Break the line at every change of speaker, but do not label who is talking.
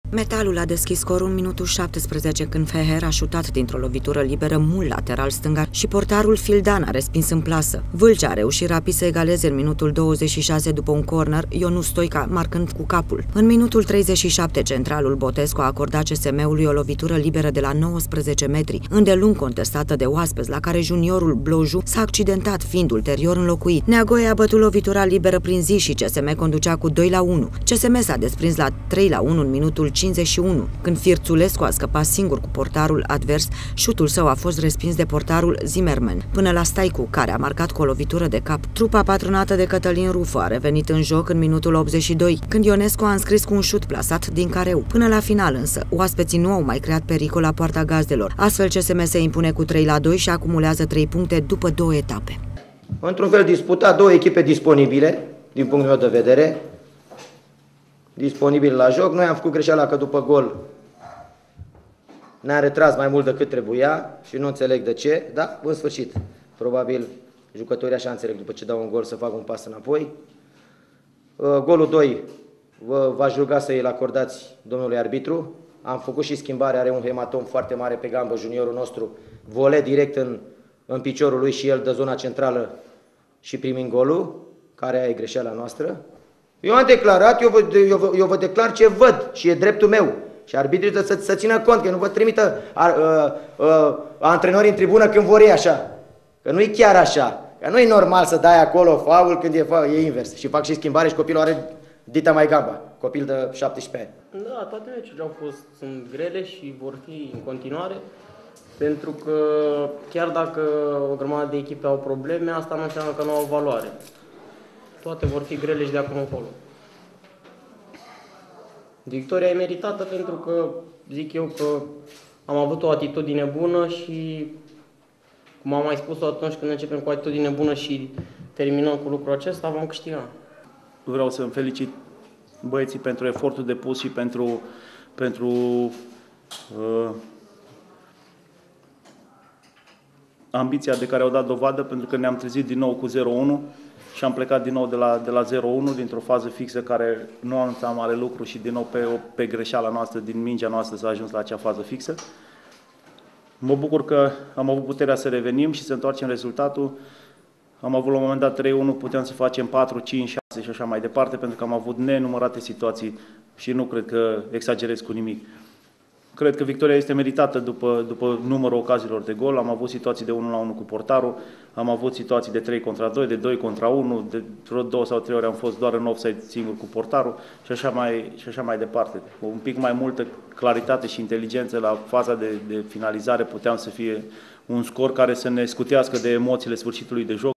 Metalul a deschis scorul în minutul 17 când Feher a șutat dintr-o lovitură liberă mult lateral stânga și portarul Fildan a respins în plasă. Vâlcea a reușit rapid să egaleze în minutul 26 după un corner, Ionu Stoica marcând cu capul. În minutul 37, centralul Botescu a acordat CSM-ului o lovitură liberă de la 19 metri, îndelung contestată de oaspeți, la care juniorul Bloju s-a accidentat, fiind ulterior înlocuit. Neagoie a bătut lovitura liberă prin zi și CSM conducea cu 2-1. CSM s-a desprins la 3-1 în minutul 51, când Firțulescu a scăpat singur cu portarul advers, șutul său a fost respins de portarul Zimmerman, până la Staicu, care a marcat cu o lovitură de cap. Trupa patronată de Cătălin Rufă a revenit în joc în minutul 82, când Ionescu a înscris cu un șut plasat din careu. Până la final însă, oaspeții nu au mai creat pericol la poarta gazdelor. Astfel CSM se impune cu 3-2 și acumulează 3 puncte după 2 etape.
Într-un fel disputat, două echipe disponibile, din punctul meu de vedere, disponibile la joc. Noi am făcut greșeala că după gol ne-a retras mai mult decât trebuia și nu înțeleg de ce, dar în sfârșit, probabil jucătorii așa înțeleg după ce dau un gol să fac un pas înapoi. Golul 2 v-aș ruga să îl acordați domnului arbitru. Am făcut și schimbare, are un hematom foarte mare pe gambă, juniorul nostru, vole direct în piciorul lui și el dă zona centrală și primind golul, care e greșeala noastră. Eu am declarat, eu vă declar ce văd și e dreptul meu. Și arbitrii trebuie să țină cont, că nu vă trimită antrenorii în tribună când vor ei așa. Că nu e chiar așa. Că nu e normal să dai acolo faul când e invers. Și fac și schimbare și copilul are dita mai gamba. Copil de 17 ani.
Da, toate meciurile sunt grele și vor fi în continuare. Pentru că chiar dacă o grămadă de echipe au probleme, asta nu înseamnă că nu au valoare. Toate vor fi grele și de acum încolo. Victoria e meritată pentru că zic eu că am avut o atitudine bună și, cum am mai spus-o, atunci când începem cu o atitudine bună și terminăm cu lucrul acesta, vom câștiga.
Vreau să-mi felicit băieții pentru efortul depus și pentru ambiția de care au dat dovadă, pentru că ne-am trezit din nou cu 0-1 și am plecat din nou de la 0-1, dintr-o fază fixă care nu anunța mare lucru și din nou pe greșeala noastră, din mingea noastră s-a ajuns la acea fază fixă. Mă bucur că am avut puterea să revenim și să întoarcem rezultatul. Am avut la un moment dat 3-1, puteam să facem 4, 5, 6 și așa mai departe, pentru că am avut nenumărate situații și nu cred că exagerez cu nimic. Cred că victoria este meritată după numărul ocazilor de gol. Am avut situații de 1-1 cu portarul, am avut situații de 3 contra 2, de 2 contra 1, de vreo 2 sau 3 ori am fost doar în offside singur cu portarul și așa mai departe. Un pic mai multă claritate și inteligență la faza de finalizare puteam să fie un scor care să ne scutească de emoțiile sfârșitului de joc.